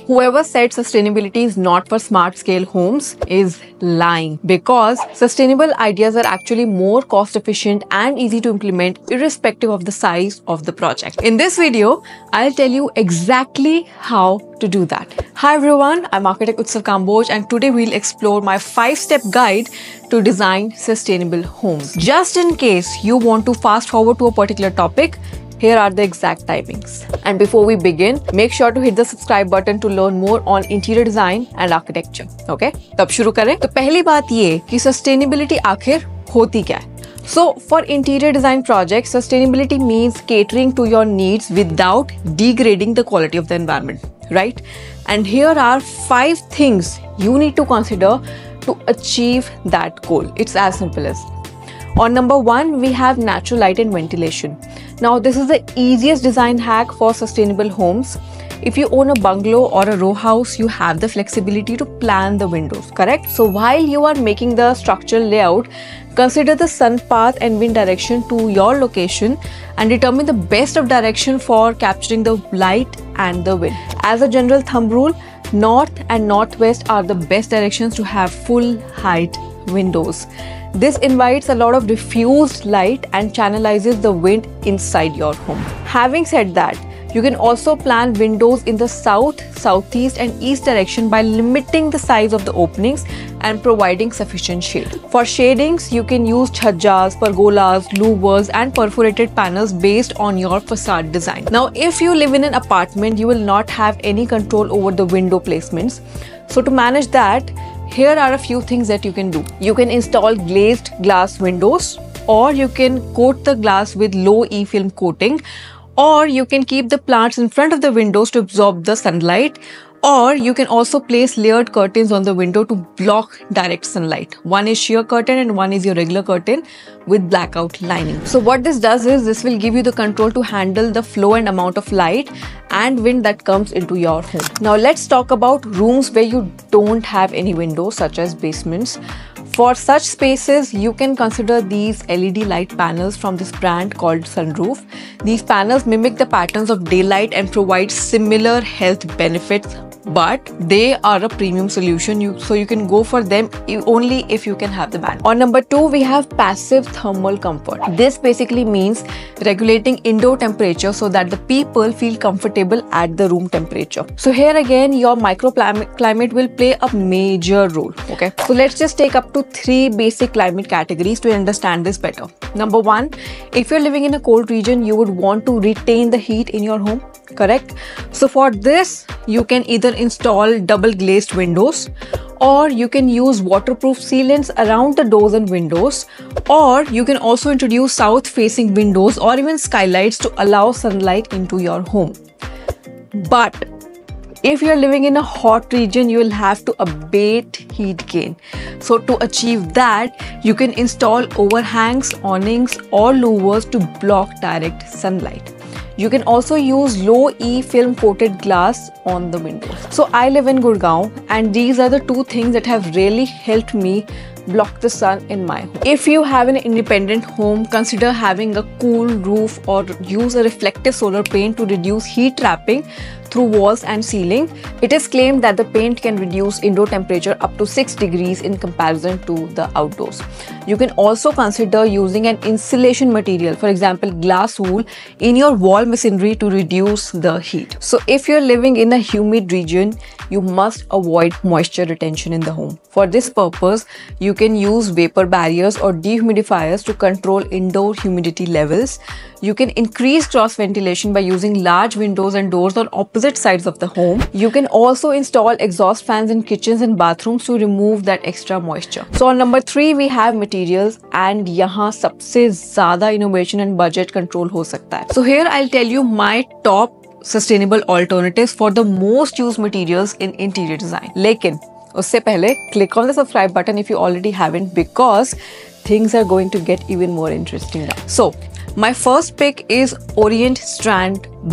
Whoever said sustainability is not for smart scale homes is lying, because sustainable ideas are actually more cost efficient and easy to implement irrespective of the size of the project. In this video, I'll tell you exactly how to do that. Hi everyone, I'm architect Utsav Kamboj, and today we'll explore my 5-step guide to design sustainable homes. Just in case you want to fast forward to a particular topic, here are the exact timings. And before we begin, make sure to hit the subscribe button to learn more on interior design and architecture. Okay? तब शुरू करें। तो पहली बात ये कि sustainability आखिर होती क्या है? So, for interior design projects, sustainability means catering to your needs without degrading the quality of the environment, right? And here are 5 things you need to consider to achieve that goal. It's as simple as. On number 1, we have natural light and ventilation. Now, this is the easiest design hack for sustainable homes. If you own a bungalow or a row house, you have the flexibility to plan the windows, correct? So while you are making the structural layout, consider the sun path and wind direction to your location and determine the best of direction for capturing the light and the wind. As a general thumb rule, north and northwest are the best directions to have full height windows. This invites a lot of diffused light and channelizes the wind inside your home. Having said that, you can also plan windows in the south, southeast and east direction by limiting the size of the openings and providing sufficient shade. For shadings, you can use chhajjas, pergolas, louvers and perforated panels based on your facade design. Now, if you live in an apartment, you will not have any control over the window placements. So to manage that, here are a few things that you can do. You can install glazed glass windows, or you can coat the glass with low E-film coating, or you can keep the plants in front of the windows to absorb the sunlight, or you can also place layered curtains on the window to block direct sunlight. One is sheer curtain and one is your regular curtain with blackout lining. So what this does is this will give you the control to handle the flow and amount of light and wind that comes into your home. Now let's talk about rooms where you don't have any windows, such as basements. For such spaces, you can consider these LED light panels from this brand called Sunroof. These panels mimic the patterns of daylight and provide similar health benefits, but they are a premium solution, so you can go for them only if you can have the band. On number 2, we have passive thermal comfort. This basically means regulating indoor temperature so that the people feel comfortable at the room temperature. So here again, your microclimate will play a major role. Okay, so let's just take up to 3 basic climate categories to understand this better. Number 1, if you're living in a cold region, you would want to retain the heat in your home, correct? So for this, you can either install double glazed windows, or you can use waterproof sealants around the doors and windows, or you can also introduce south facing windows or even skylights to allow sunlight into your home. But if you're living in a hot region, you will have to abate heat gain. So to achieve that, you can install overhangs, awnings or louvers to block direct sunlight. You can also use low E-film coated glass on the windows. So I live in Gurgaon, and these are the 2 things that have really helped me block the sun in my home. If you have an independent home, consider having a cool roof or use a reflective solar paint to reduce heat trapping through walls and ceiling. It is claimed that the paint can reduce indoor temperature up to 6 degrees in comparison to the outdoors. You can also consider using an insulation material, for example glass wool, in your wall masonry to reduce the heat. So if you're living in a humid region, you must avoid moisture retention in the home. For this purpose, you can use vapor barriers or dehumidifiers to control indoor humidity levels. You can increase cross ventilation by using large windows and doors on opposite sides of the home. You can also install exhaust fans in kitchens and bathrooms to remove that extra moisture. So on number 3, we have materials, and यहाँ सबसे ज़्यादा innovation and budget control हो सकता है. So here I'll tell you my top sustainable alternatives for the most used materials in interior design. लेकिन उससे पहले click on the subscribe button if you already haven't, because things are going to get even more interesting now. So my first pick is Orient Strand board.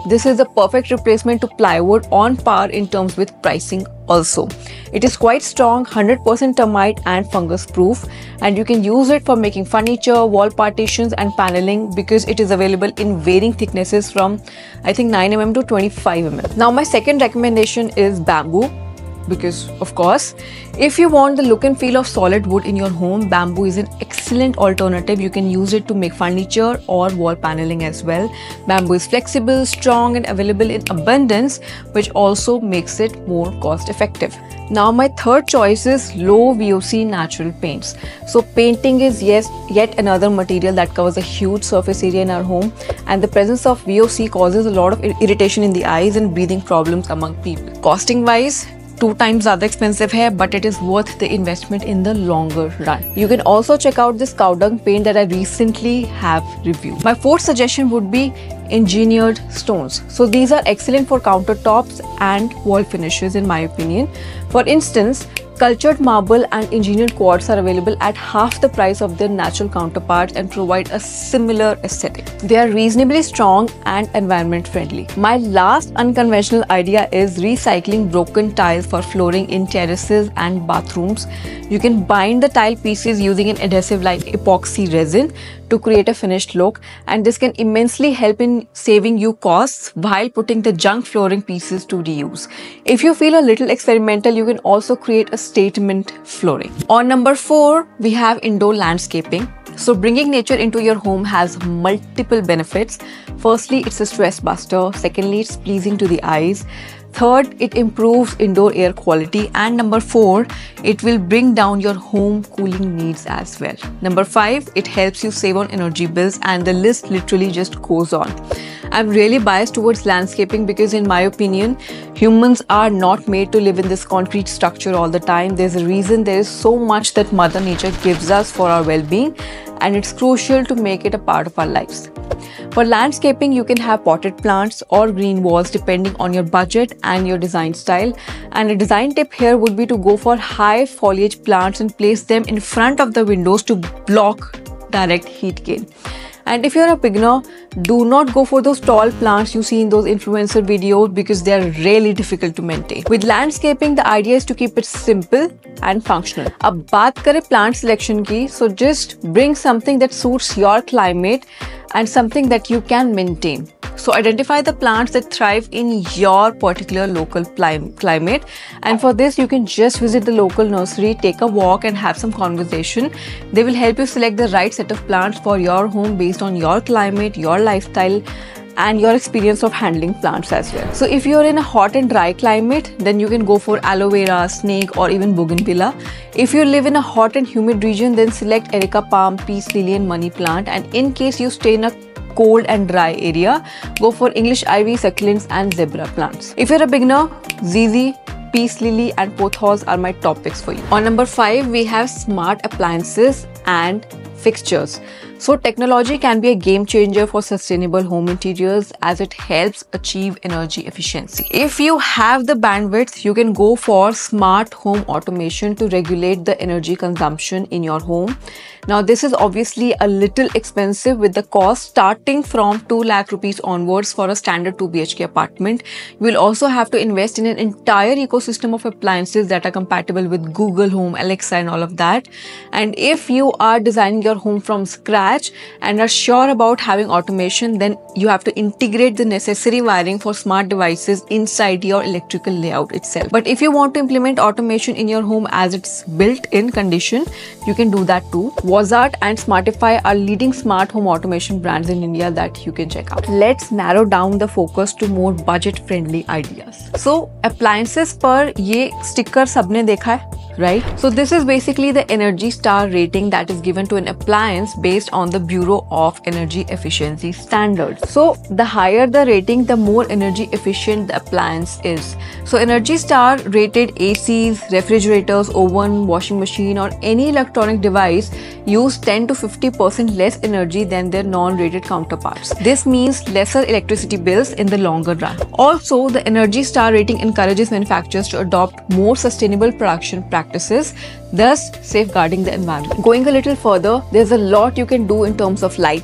This is the perfect replacement to plywood, on par in terms with pricing also. It is quite strong, 100% termite and fungus proof, and you can use it for making furniture, wall partitions and paneling because it is available in varying thicknesses from I think 9 mm to 25 mm. Now my second recommendation is bamboo, because of course if you want the look and feel of solid wood in your home, bamboo is an excellent alternative. You can use it to make furniture or wall paneling as well. Bamboo is flexible, strong and available in abundance, which also makes it more cost effective. Now my third choice is low VOC natural paints. So painting is yet another material that covers a huge surface area in our home, and the presence of VOC causes a lot of irritation in the eyes and breathing problems among people. Costing wise, 2 times ज़्यादा expensive है, but it is worth the investment in the longer run. You can also check out this cow dung paint that I recently have reviewed. My fourth suggestion would be engineered stones. So these are excellent for countertops and wall finishes in my opinion. For instance, cultured marble and engineered quartz are available at half the price of their natural counterparts and provide a similar aesthetic. They are reasonably strong and environment friendly. My last unconventional idea is recycling broken tiles for flooring in terraces and bathrooms. You can bind the tile pieces using an adhesive like epoxy resin to create a finished look, and this can immensely help in saving you costs while putting the junk flooring pieces to reuse. If you feel a little experimental, you can also create a statement flooring. On number 4, we have indoor landscaping. So bringing nature into your home has multiple benefits. Firstly, it's a stress buster. Secondly, it's pleasing to the eyes. Third, it improves indoor air quality. And number 4, it will bring down your home cooling needs as well. Number 5, it helps you save on energy bills, and the list literally just goes on. I'm really biased towards landscaping because in my opinion, humans are not made to live in this concrete structure all the time. There's a reason there is so much that Mother Nature gives us for our well-being, and it's crucial to make it a part of our lives. For landscaping, you can have potted plants or green walls depending on your budget and your design style. And a design tip here would be to go for high foliage plants and place them in front of the windows to block direct heat gain. And if you're a beginner, do not go for those tall plants you see in those influencer videos because they are really difficult to maintain. With landscaping, the idea is to keep it simple and functional. अब बात करें plant selection की, so just bring something that suits your climate and something that you can maintain. So identify the plants that thrive in your particular local climate, and for this you can just visit the local nursery, take a walk and have some conversation. They will help you select the right set of plants for your home based on your climate, your lifestyle and your experience of handling plants as well. So if you're in a hot and dry climate, then you can go for aloe vera, snake or even bougainvillea. If you live in a hot and humid region, then select erica palm, peace lily and money plant. And in case you stay in a cold and dry area, go for English ivy, succulents and zebra plants. If you're a beginner, ZZ, peace lily and pothos are my top picks for you. On number 5, we have smart appliances and fixtures. So technology can be a game changer for sustainable home interiors as it helps achieve energy efficiency. If you have the bandwidth, you can go for smart home automation to regulate the energy consumption in your home. Now this is obviously a little expensive with the cost starting from 2 lakh rupees onwards for a standard 2 BHK apartment. You will also have to invest in an entire ecosystem of appliances that are compatible with Google Home, Alexa and all of that. And if you are designing your home from scratch and are sure about having automation, then you have to integrate the necessary wiring for smart devices inside your electrical layout itself. But if you want to implement automation in your home as it's built-in condition, you can do that too. Wazart and Smartify are leading smart home automation brands in India that you can check out. Let's narrow down the focus to more budget-friendly ideas. So appliances पर ये sticker सबने देखा है, right? So this is basically the Energy Star rating that is given to an appliance based on the Bureau of Energy Efficiency Standards. So the higher the rating, the more energy efficient the appliance is. So Energy Star rated ACs, refrigerators, oven, washing machine or any electronic device use 10 to 50% less energy than their non-rated counterparts. This means lesser electricity bills in the longer run. Also, the Energy Star rating encourages manufacturers to adopt more sustainable production practices, thus safeguarding the environment. Going a little further, there's a lot you can do in terms of lighting,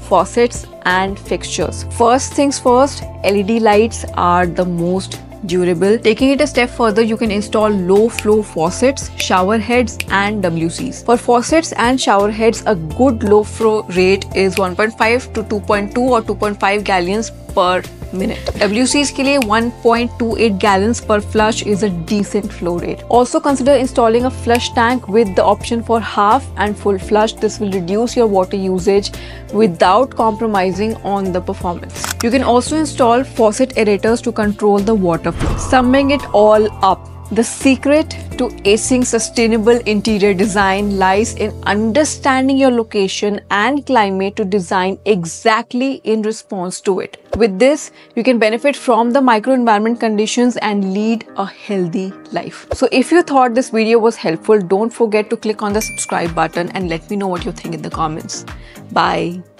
faucets and fixtures. First things first, LED lights are the most durable. Taking it a step further, you can install low flow faucets, shower heads and WCs. For faucets and shower heads, a good low flow rate is 1.5 to 2.2 or 2.5 gallons per minute. WCs के लिए 1.28 gallons per flush is a decent flow rate. Also consider installing a flush tank with the option for half and full flush. This will reduce your water usage without compromising on the performance. You can also install faucet aerators to control the water flow. Summing it all up, the secret to acing sustainable interior design lies in understanding your location and climate to design exactly in response to it. With this, you can benefit from the microenvironment conditions and lead a healthy life. So if you thought this video was helpful, don't forget to click on the subscribe button and let me know what you think in the comments. Bye.